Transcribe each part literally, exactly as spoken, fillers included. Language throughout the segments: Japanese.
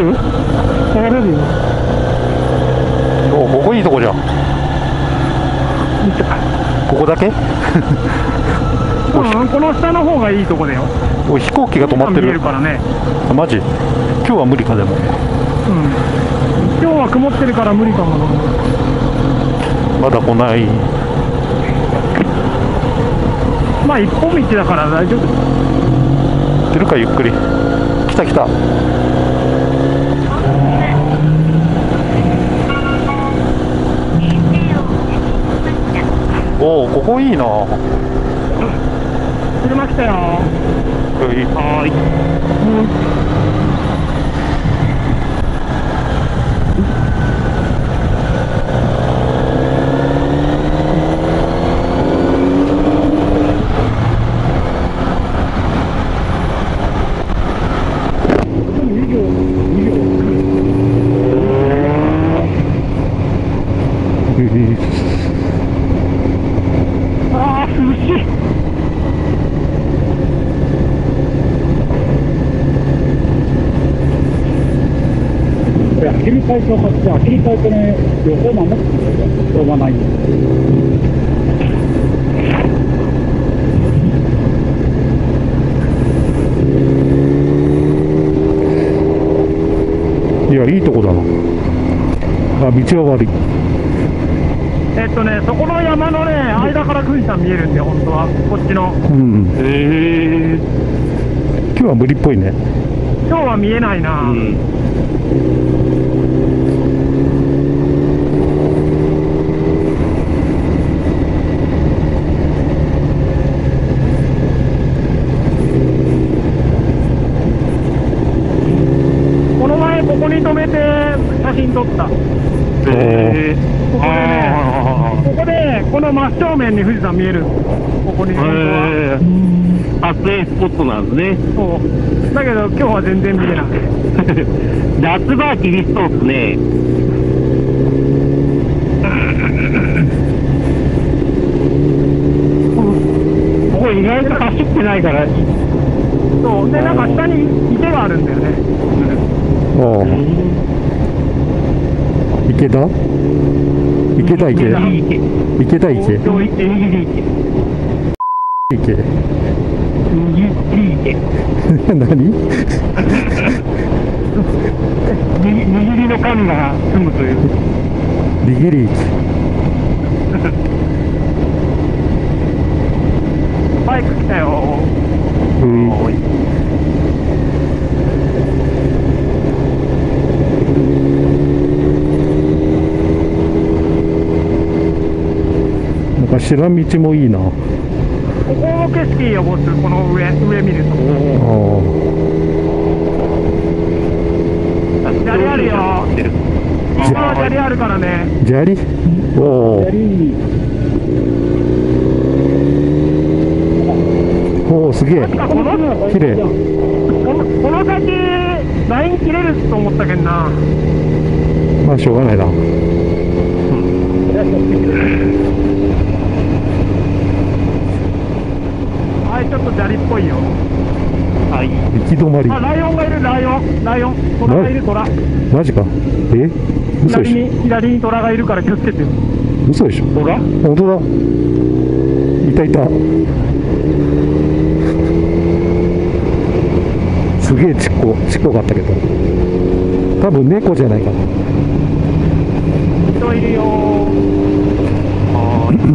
る下がれるよ。 お、ここいいとこじゃん。ここだけ？ うん、この下の方がいいとこだよ。 おい、飛行機が止まってる。 見えるからね。 あ、マジ？今日は無理かでも。 うん。今日は曇ってるから無理かもな。 まだ来ない。 まあ一本道だから大丈夫。 出るかゆっくり。来た来た。おお、ここいいな。 車来たよ。 はーい。 ああ、涼しい。 アキリ海峡発ってアキリ海峡の旅行守ってるんだよ。しょうがない。 いや、いいとこだな。あ、道が悪い。 えっとね、そこの山のね、間から富士山見えるんで、本当は。こっちの。 うん。へえ。今日は無理っぽいね。 今日は見えないな。うん。この前、ここに止めて写真撮った。 へえ。 ここでね、ここで、この真正面に富士山見える。ここに、本当は。 撮影スポットなんですね。 そう。だけど、今日は全然見えない。 夏場は厳しそうですね。 ここ意外と走ってないから。 そう。で、なんか下に池があるんだよね。 ああ。池田？池田池。池田池。池。池。何？ 握りの神が住むという。 握り池。 バイク来たよ。 うん。なんか知らん道もいいな。 ここの景色いいよ、ボス。この上、上見ると。砂利あるよ。今は砂利あるからね。 砂利？おお。おお、すげえ。 確かこの、 綺麗。 この、この先、ライン切れると思ったけんな。 まあ、しょうがないな。 はい、ちょっと砂利っぽいよ。 はい。行き止まり。 あ、ライオンがいる、ライオン。ライオン。トラがいる、トラ。 マジか。え？嘘でしょ。 左に、左にトラがいるから気をつけてよ。 嘘でしょ。 トラ？ 本当だ。いたいた。すげえちっこ、ちっこかったけど。多分猫じゃないかな。 人いるよ。はーい。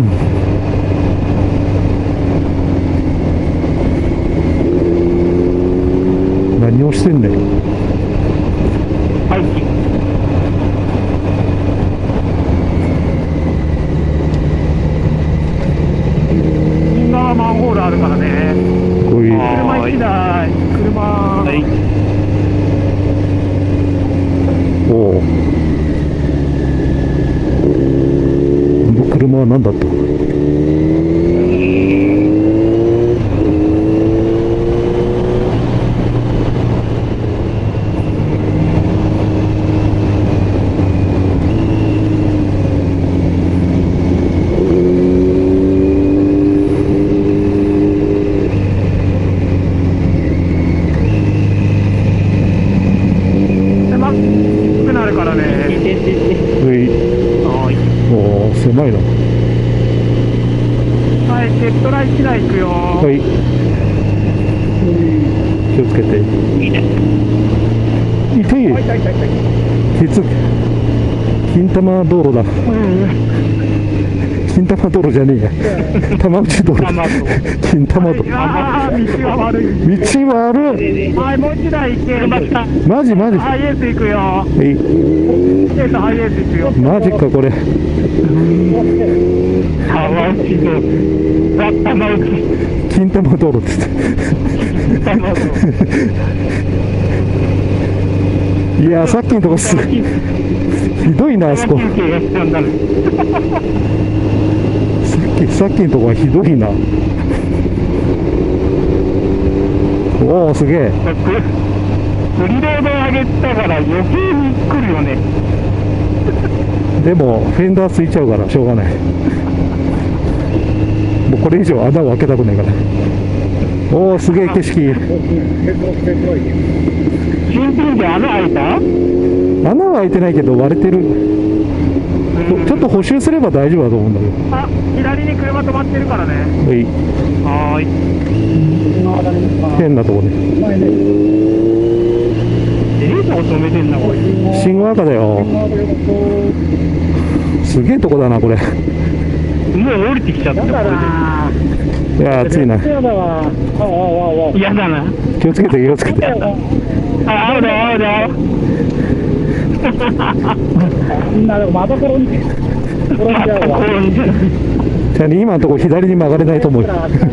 何をしてんねん。 はい。みんなマンホールあるからね。 こういう。 車一台。車。はい。 おお。車は何だった？ まいな。 はい、ヘッドライト台行くよ。 はい、気をつけて。いていはい、はい、はい、はい。 きつ金玉道路だ。金玉道路じゃねえや。玉内道路。金玉道路。 ああ、道は悪い。 道悪い。 はい、もう一台行け。 マジマジ。 ハイエース行くよ。 えい、 エース、ハイエース行くよ。 マジかこれ。 玉内の、ザ・玉内。 金玉道路って言って。 玉内。 いや、さっきのとこすひどいな、あそこ。さっき、さっきのとこはひどいな。おお、すげえ。 フリロード上げたから余計に来るよね。 でも、フェンダーついちゃうから、しょうがない。もうこれ以上穴を開けたくないから。おお、すげえ景色。 新品で穴開いた？ 穴は開いてないけど割れてる。ちょっと補修すれば大丈夫だと思うんだけど。 あ、左に車止まってるからね。 はい、 はーい。 変なとこね。 ええとこ止めてんな、これ。 信号赤だよ。すげえとこだなこれ。 もう降りてきちゃった。 だな。 いや、暑いな。 嫌だわ。ああ、ああ、ああ。 嫌だな。 気をつけて気をつけて。 あ、青だよ、青だよ。 みんなでもまた転んで。転んじゃうわ。 じゃあね、今のところ左に曲がれないと思うよ。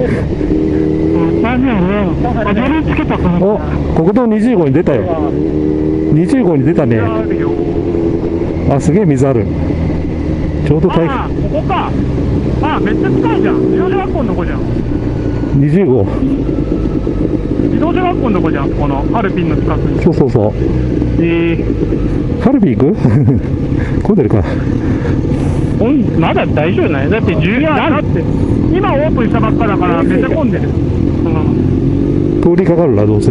お、国道にじゅうごに出たよ。にじゅうごに出たね。あ、すげえ水ある。ちょうど台あ、ここか。あ、めっちゃ近いじゃん。自動車学校のとこじゃん。 にじゅうご。 自動車学校のとこじゃん。このハルピンの近くに。 そうそうそう。 えー、 ハルビ行く混んでるか。 ほんまだ大丈夫ない？だってじゅう、 いや、だって今オープンしたばっかだからめっちゃ混んでる。うん、 通りかかるな、どうせ。 い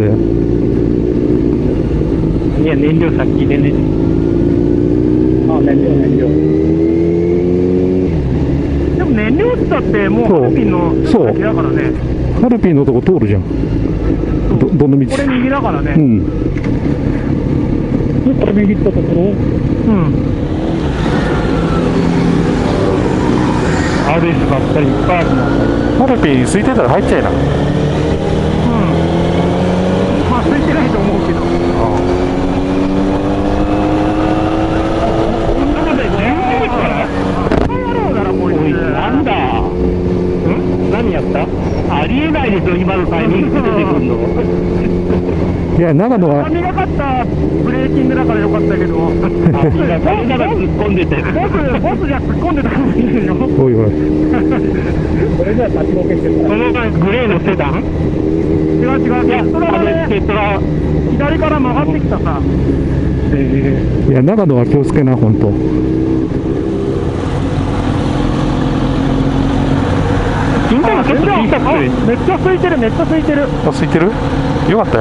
や、燃料先入れね。 あ、燃料、燃料。 でも燃料ってだってもうハルピンのそう先だからね。 ハルピンのとこ通るじゃん。ど、どの道。 これ右だからね。 うん。 これ右ったところ。 うん。 アールエス ばっかりいっぱいあるな。 ハルピン空いてたら入っちゃいな。 うん。まあ空いてないと思うけど。 こんなことでじゅうにじからおい、 なんだ。ん？何やった？ありえないですよ、今のタイミングで出てくるの。 いや、長野は。 神がかったブレーキングだからよかったけど。 あ、みんな誰なら突っ込んでて。 ボス、ボスじゃ突っ込んでたかもしれないよ。 おいおい。 これじゃあ立ちボケしてるから。 その前グレーのセダン？ 違う違う、 いや、 テストラあれ、 がね、 テスラ。 左から曲がってきたさ。 えいや、長野は気をつけな、ほんと。 金玉ちょっと小さくて。 めっちゃ空いてる、めっちゃ空いてる。 あ、空いてる？よかったよ。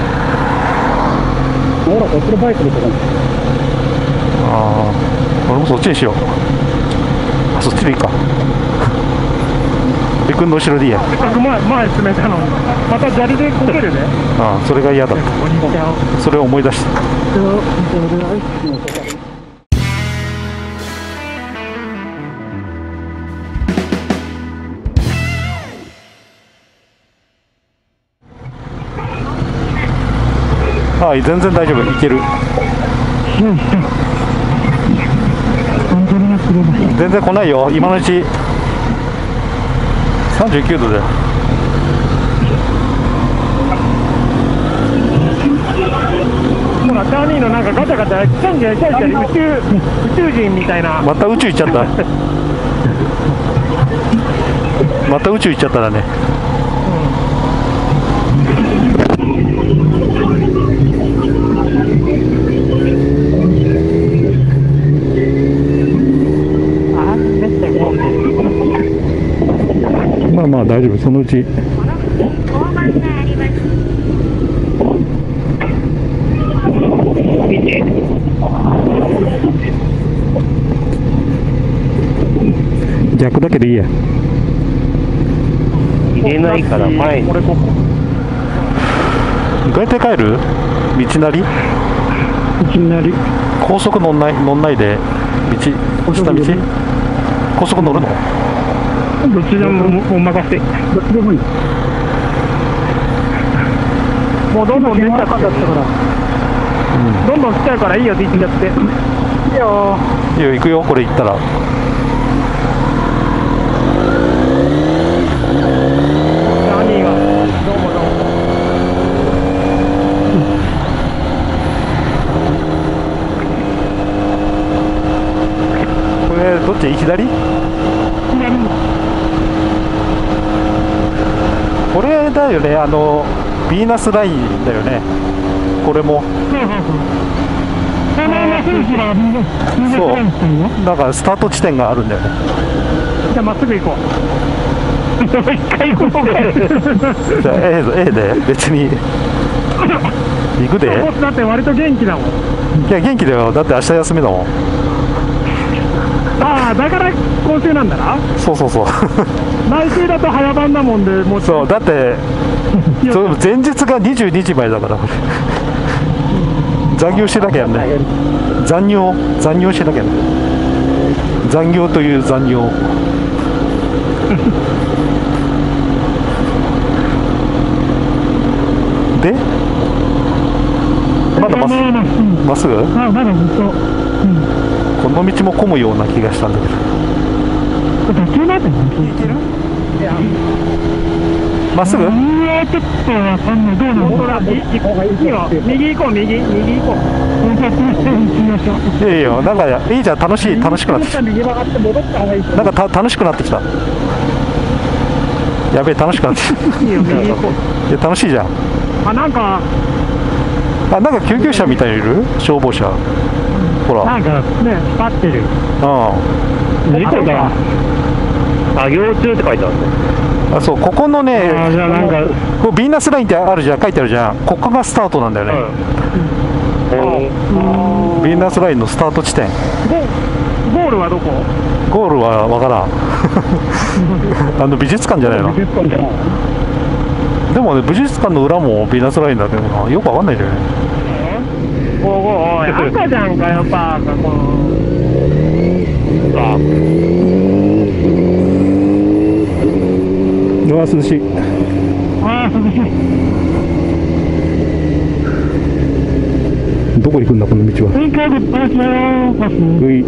ほら、こっちのバイクのところ。 ああ、俺もそっちにしよう。あ、そっちでいいか。ビ君の後ろでいいや。 せっかく前、前進めたのに。また砂利でこけるね。 ああ、それが嫌だった。それを思い出した。はい、全然大丈夫、いける。全然来ないよ、今のうちさんじゅうきゅうどだよ。 ほら、チャーリーのなんかガチャガチャ、チャンジャチャンジャ宇宙、宇宙人みたいな。 また宇宙行っちゃった。また宇宙行っちゃったらね。まあまあ大丈夫、そのうち。 でいいや。 入れないから前に。 俺ここ。 どうやって帰る？道なり？ いきなり。 高速乗んない乗んないで道下道？高速乗るの？ どっちでもお任せ。どっちでもいい。もうどんどん出ちゃったから。どんどん来ちゃうからいいよって言っちゃって。いいよ。 いいよ、行くよ、これ行ったら。 何が。どうもどうも。 これどっち？左？これだよね、あのヴィーナスラインだよね、これも。そう、だからスタート地点があるんだよね。 じゃあまっすぐ行こう。一回行こう。 じゃあ A で A で別に行くで。 だって割と元気だもん。 いや元気だよ、だって明日休みだもん。 ああ、だから今週なんだな。 そうそうそう。 来週だと早番だもんで、もうそうだってそれ前日がにじゅうにじまえだから残業しなきゃね。残業残業しなきゃね。残業という残業。でまだまっすぐまっすぐ？ あ、まだずっと。 この道も混むような気がしたんだけど。 途中までいける？いや、 まっすぐ？ いや、ちょっとわかんない。どうなの？ほら、いいよ。右行こう、右、右行こう。 いやいや、なんかいいじゃん、楽しい、楽しくなってきた。 右曲がって戻った方がいい。 なんかた楽しくなってきた。やべえ、楽しくなってきた。 いいよ、右行こう。 いや、楽しいじゃん。 あ、なんか、 あ、なんか救急車みたいにいる？消防車。ほら。 なんかね、光ってる。 あ事故だ。 作業中って書いてあるね。 あ、そう、ここのね、 あ、じゃあなんか、 こうヴィーナスラインってあるじゃん、書いてあるじゃん。ここがスタートなんだよね。 うん。 ヴィーナスラインのスタート地点。 ゴールはどこ？ ゴールはわからん。あの美術館じゃないの？でもね、美術館の裏もヴィーナスラインだけどな、よくわかんないんだよね。 おお、おい、赤じゃんかよ、バーカ、この。 あ、 うわ、涼しい。 ああ、涼しい。 どこ行くんだ、この道は。 ウインカーでパスだよ、パス。 うい。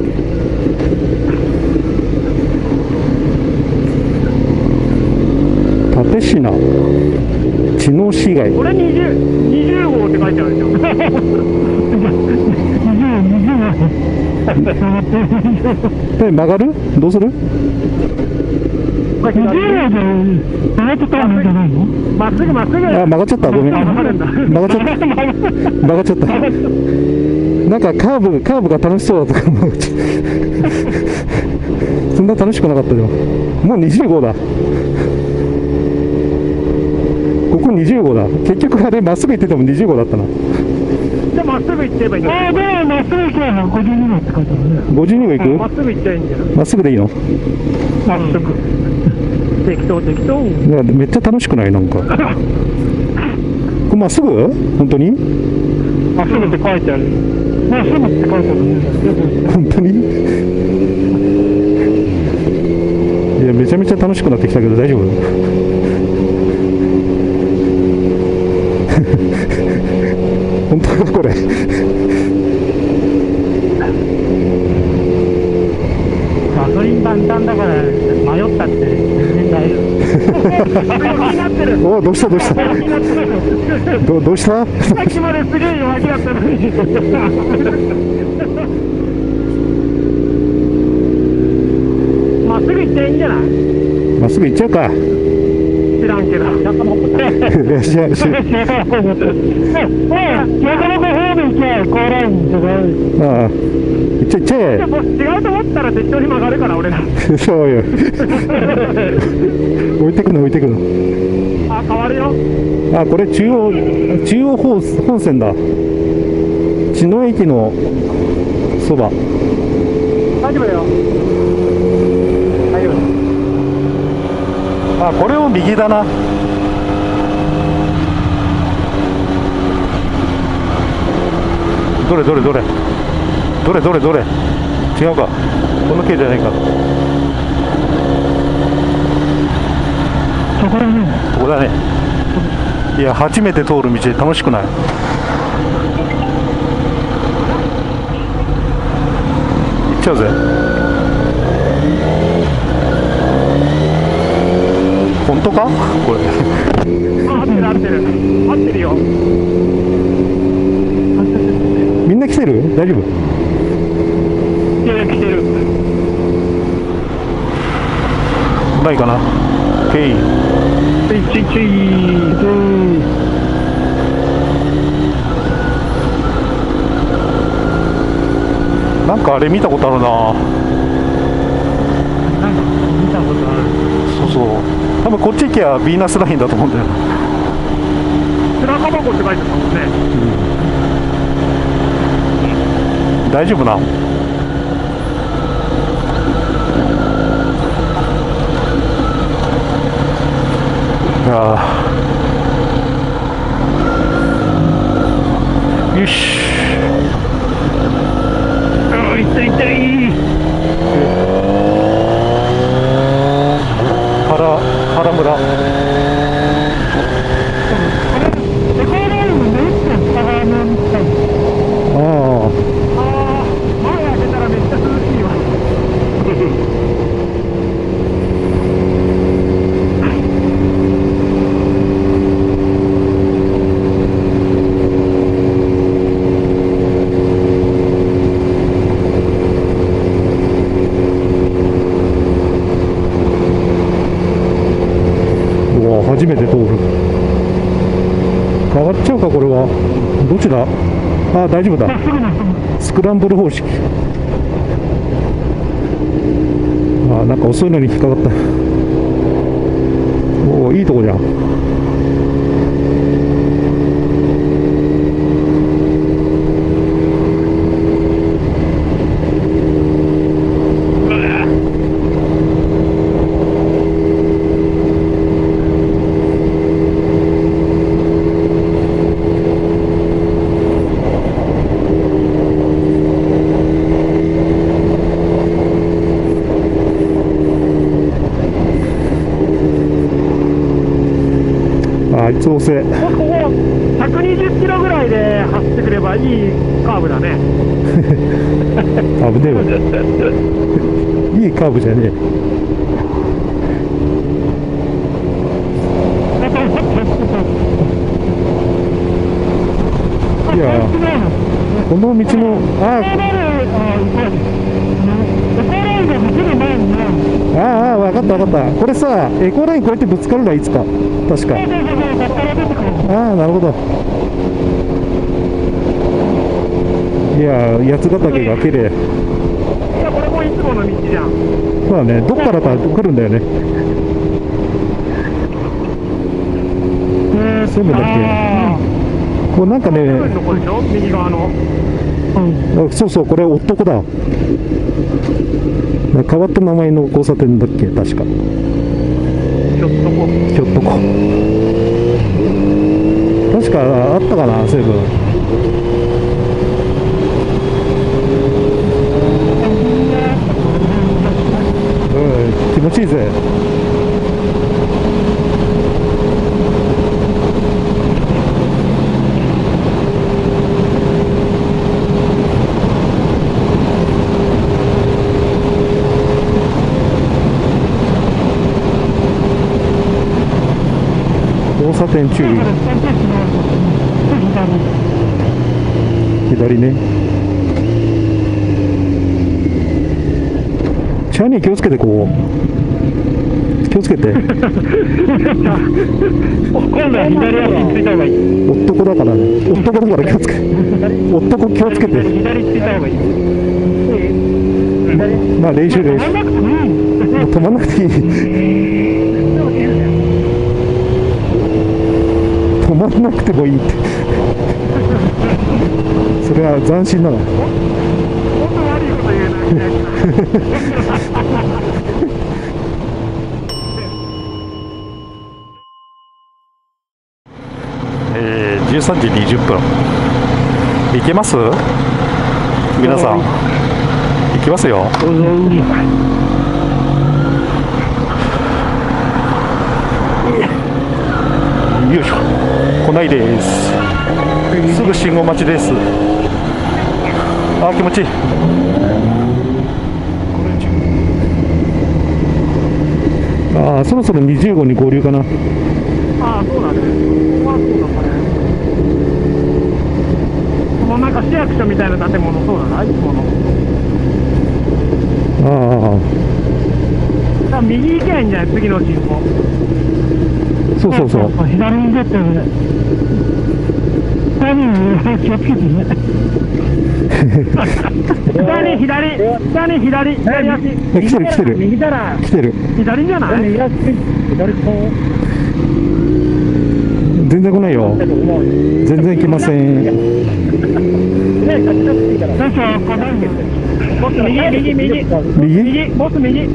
立科知能市街。 これにじゅう、にじゅう号って書いてあるじゃん。にじゅう、にじゅうえ、曲がる？どうする？ まっすぐまっすぐまっすぐ。 あ、曲がっちゃった。ごめん。曲がっちゃった。曲がっちゃった。なんかカーブカーブが楽しそうだとか思う。そんな楽しくなかったよ。もうにじゅう号だ。ここにじゅう号だ。結局あれまっすぐ行っててもにじゅう号だったな。 じゃあまっすぐ行っちゃえばいいんだよ。ああ、でまっすぐ行けばごじゅうに号って書いてあるね。 ごじゅうに号行く？ まっすぐ行っちゃえばいいんじゃない？ まっすぐでいいの？ まっすぐ。適当適当。 いやめっちゃ楽しくない？なんか。これまっすぐ？本当に？ まっすぐって書いてある。まっすぐって書いてあるね。 本当に？いやめちゃめちゃ楽しくなってきたけど大丈夫？本当だこれ。 ガソリン満タンだから迷ったって全然大丈夫。 お、どうしたどうした。どどうした？ さっきまですげえ弱気だったのに。まっすぐ行っていいんじゃない？ まっすぐ行っちゃうか。 知らんけど。 いや知らん知らん。 なかなか方面行け高ラインじゃない。 ああ、行っちゃ行っちゃえ。 違うと思ったら適当に曲がるから俺ら。 そうよ。置いてくの置いてくの。 あ、変わるよ。 あ、これ中央中央本本線だ。茅野駅のそば。 大丈夫だよ。大丈夫。 あ、これを右だな。どれどれどれどれどれどれ、違うか、この系じゃないか。 そこらね。 ここだね。いや、初めて通る道で楽しくない？行っちゃうぜ。本当かこれ？ あ、合ってる合ってる合ってるよ。 みんな来てる？大丈夫？ いやいや来てる。 ないかな。ケイ。 ちいちいちい。 なんかあれ見たことあるな。 なんか見たことある。 そうそう。多分こっち行きゃヴィーナスラインだと思うんだよ。 白樺湖って書いてたもんね。 大丈夫な。ああ。よし。 ああ、痛い痛い。 原原村。 エコーラインのレッスン下側の道だ。 ああ。 ああ、前開けたらめっちゃ涼しいわ。 うわ、初めて通る。変わっちゃうか、これは。どっちだ？ああ、大丈夫だ。スクランブル方式。ああ、なんか遅いのに引っかかった。おお、いいとこじゃん。あいつ遅え。 ここひゃくにじゅっキロぐらいで走ってくればいいカーブだね。 危ねえわ。いいカーブじゃねえ。いや、この道の、ああ、ああ、分かった分かった。これさ、エコーラインこうやってぶつかるのはいつか。確か。ああ、なるほど。いや、八ヶ岳が綺麗。 いや、これもいつもの道じゃん。 そうだね、どっからか来るんだよね。そうなんだっけ。こうなんかね、 のこでしょ、右側の。 あ、そうそう、これ男だ。変わった名前の交差点だっけ、確か。 ひょっとこ。 ひょっとこ。確かあったかな、そういえば。うん、気持ちいいぜ。交差点注意。左ね。チャーニー気をつけて、こう気をつけて。 今度は左足ついた方がいい。 男だからね。男だから気をつけて。男気をつけて。 左ついた方がいい。 まあ練習練習。もう止まんなくていい。止まんなくてもいいって。それは斬新なの。 本当悪いこと言うな。 さんじにじゅっぷん。行けます？皆さん行きますよ。よいしょ、来ないです。すぐ信号待ちです。あー気持ちいい。 ああ、そろそろにじゅうごに合流かな。 ああ、そうだね。まあ、そうだこれ。このなんか市役所みたいな建物、そうだな、いつもの。 ああ、 多分右行けばいいんじゃない、次の信号。 そうそうそう。 左に出てるね。左に気をつけてね。下に左、下に左、左足。 え来てる来てる右だら。 来てる。 左じゃない？右足、左と。 全然来ないよ。全然来ません。 ボス右、右、右。 右？ 右、ボス右。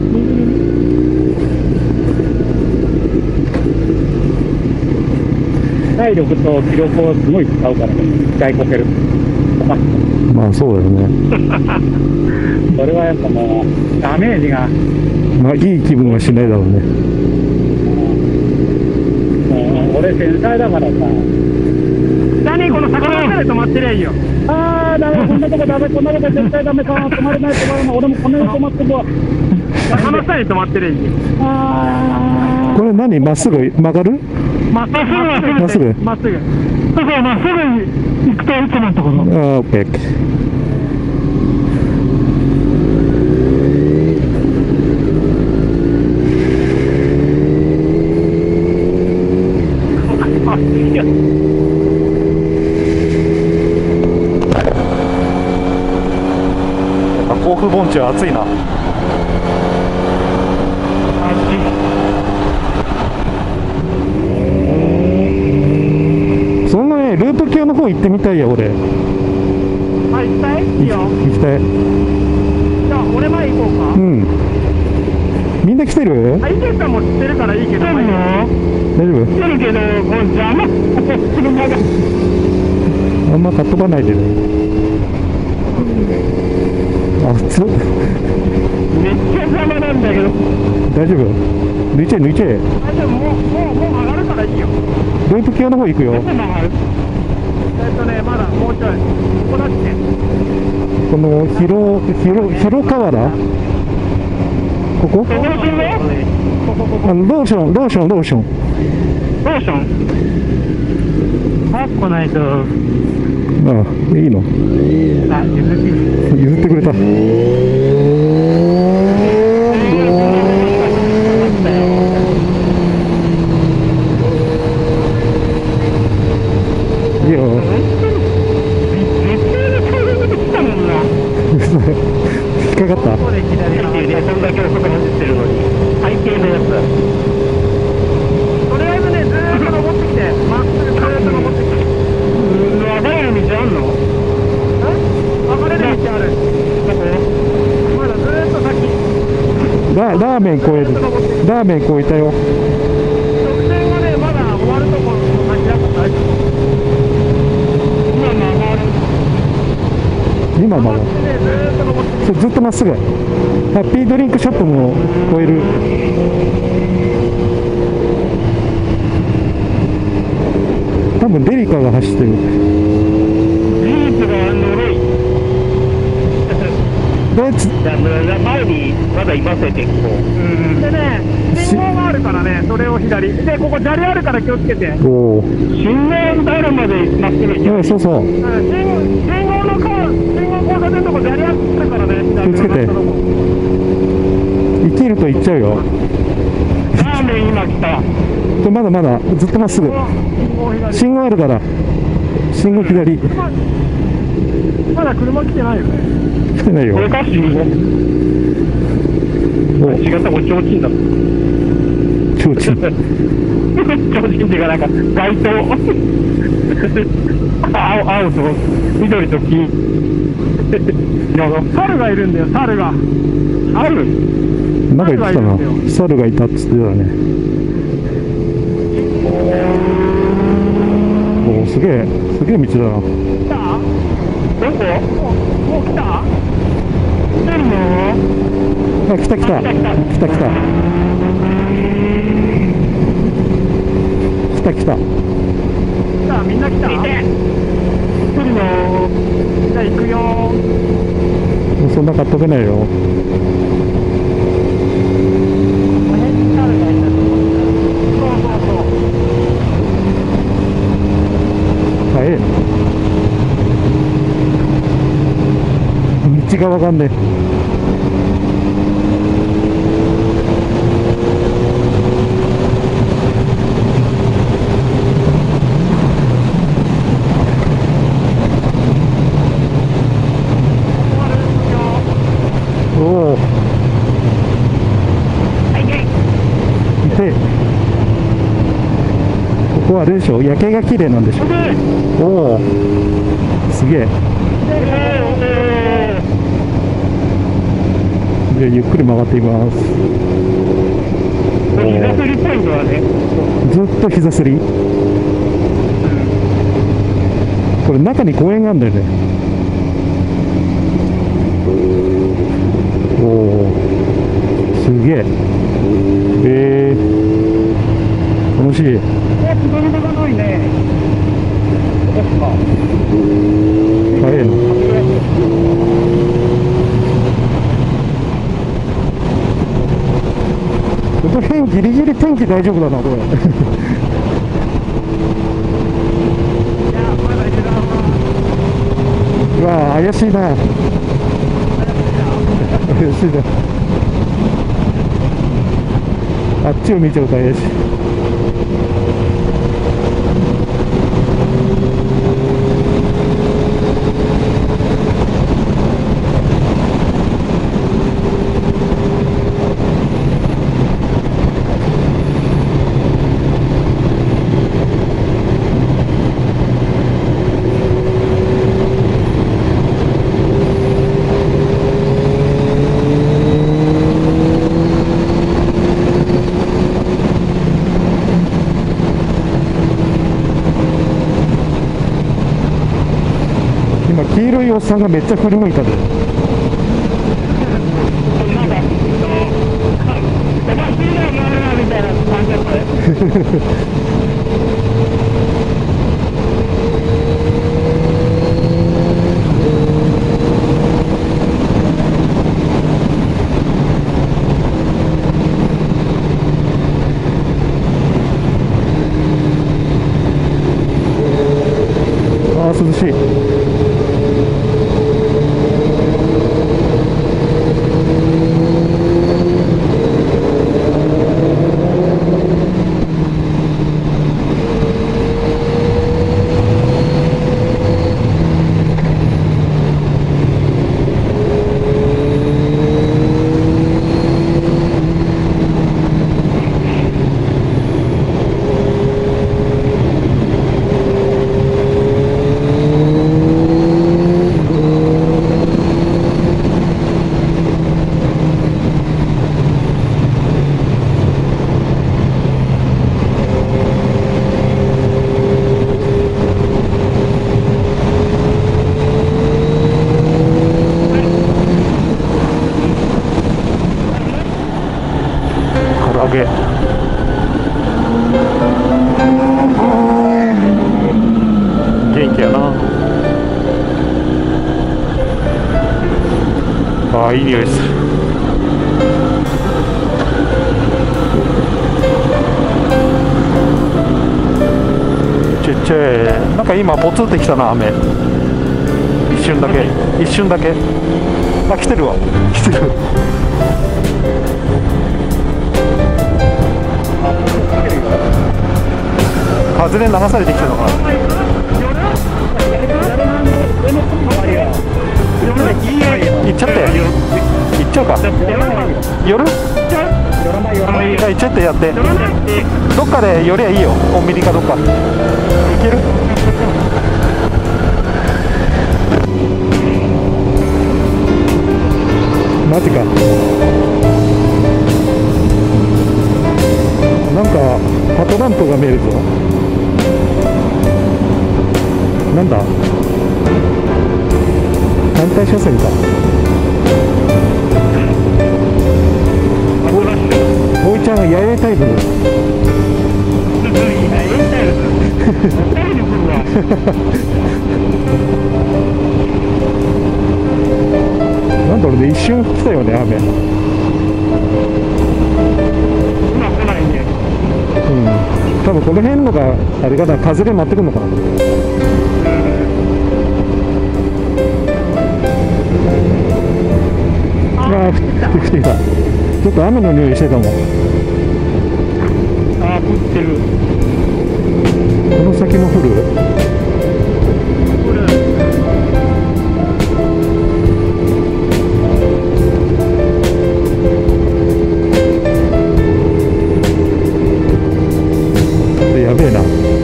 体力と気力をすごい使うからね、使いこける。 まあそうだよね。 それはやっぱもう、ダメージが、 まあいい気分はしないだろうね。 もう俺、天才だからさ。 下にこの魚の下で止まってりゃいいよ。 あー、ダメ、こんなとこダメ、こんなとこ絶対ダメか、止まれない、止まれない、俺もこんなに止まってるわ。 魚の下に止まってりゃいいよ。 あこれ何？まっすぐ曲がる？ まっすぐ、 まっすぐまっすぐ。そうそう、まっすぐ行くといつものところ。 ああ、オッケーオッケー。 甲府盆地は暑いな。 そんなね、ループ系の方行ってみたいや、俺。 あ、行きたい？いいよ。 行きたい。 じゃあ、俺前行こうか。 うん。みんな来てる？ あ、池さんも知ってるからいいけど。大丈大丈夫？ 来てるけど、もう邪魔。車が。 あんまかっ飛ばないでね。あ、つ。 めっちゃ邪魔なんだけど。 大丈夫？抜いちゃえ抜いちゃえ。 あ、でももう、もう、もう上がるからいいよ。 ループ系の方行くよ。 えっとね、まだもうちょい。ここだって。 この広広広河原。ここ？ ここここあのローションローションローション。 ローション早く来ないと。 ああ、いいの。 あ、譲って譲ってくれた。いいよ。引っかかった。 ここで左にそんだけ遅く走ってるのに最低のやつだ。とりあえずね、ずーっと登ってきて、まっすぐずーっと登ってきて。分かれる道あんの？分かれる道ある。どこ？まだずーっと先。 ララーメン超える。ラーメン超えたよ。 直線はね、まだ終わるところの先だから大丈夫。今曲がる。 今まだ。 でね、ずーっと登ってきて。 そうずっとまっすぐ。ハッピードリンクショップも超える。多分デリカが走ってる。 ジープがぬるい。 レッツ。 前にまだいますよ、結構。 でね、信号があるからね、それを左。で、ここ砂利あるから気をつけて。うん、 おお。 信号があるまでまっすぐ行けばうん、そうそう。 信号、信号の川、信号交差点のとこ砂利あるからね、 気をつけて。生きると行っちゃうよ。 ラーメン今来た。 まだまだずっとまっすぐ。 信号左。 信号あるから。信号左。 ままだ車来てないよね。 来てないよ。 これか信号。 お、 違った、こっち落ちんだ。 ちょうちん。 ちょうちんっていうか、なんか街灯。青、青と緑と黄。 猿がいるんだよ、猿が。 猿？ なんか言ってたな。猿がいたっつってたね。お、 すげえすげえ道だな。 来た？どこ？もう、もう来た？来てるの？ あ、来た来たあ来た来た来た来た来た来た。 来た、みんな来た？来てるの？じゃあ行くよ。 もうそんな買っとけないよ。 この辺に来たら大事だと思う。そうそうそう。 早いな。道がわかんねえ。おお。で、ここはあれでしょ、夜景が綺麗なんでしょ。おお、すげえ。じゃあゆっくり曲がっています。 膝振りポイントはね、 ずっと膝すり。これ中に公園があるんだよね。おお、すげえ。えー、楽しい。 え、すごい長いね。そっか。 早いな。この辺ギリギリ天気大丈夫だな、これ。 いや、まだ油断は。 うわー、怪しいな。怪しいな。あっちを見ちゃうと怪しい。今黄色いおっさんがめっちゃ振り向いたで。 なんか、おかしいな、回るなみたいな感じだったね。 ああ、涼しい。 唐揚げ。元気やな。ああ、いい匂いする。ちっちゃい。なんか今ポツってきたな、雨。一瞬だけ、一瞬だけ。あ、来てるわ、来てる。風で流されてきたのかな。行っちゃって、行っちゃうか。夜？じゃあ行っちゃってやって。どっかで寄りゃいいよ。コンビニかどっか。行ける？ マジか。なんかパトランプが見えるぞ。 反対車線か。おいちゃんはややタイプ。なんだろうね、一瞬来たよね、雨。 今来ないね。 うん、多分この辺のがあれかな、風で待ってくるのかな。ああ、降ってきてた。ちょっと雨の匂いしてたもん。 ああ、降ってる。 この先も降る。 降る。 やべえな。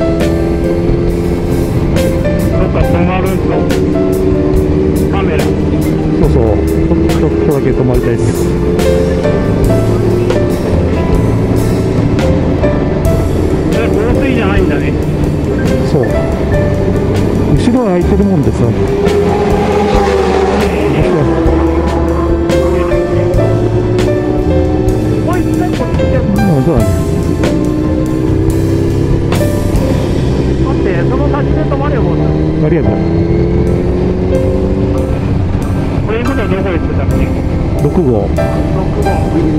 どっか止まるとカメラ。 そうそう、ちょっとだけ止まりたいです。 え、放水じゃないんだね。 そう。後ろ空いてるもんでさ。 もう一回こっちで。 うん、そうだね。 待って、その先で止まれよ、もう。 ありがとう。 これ行くのどこ行ってたっけ？ ろく号。 ろく号。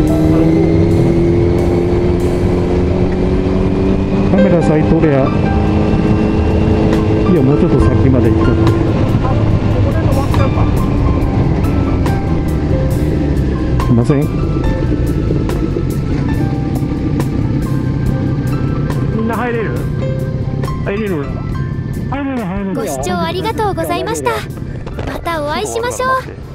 カメラさえ撮れや。いや、もうちょっと先まで行っちゃって。 あ、ここで止まっちゃうか。 すいません。 みんな入れる？入れるの？入れる入れる。 ご視聴ありがとうございました。またお会いしましょう。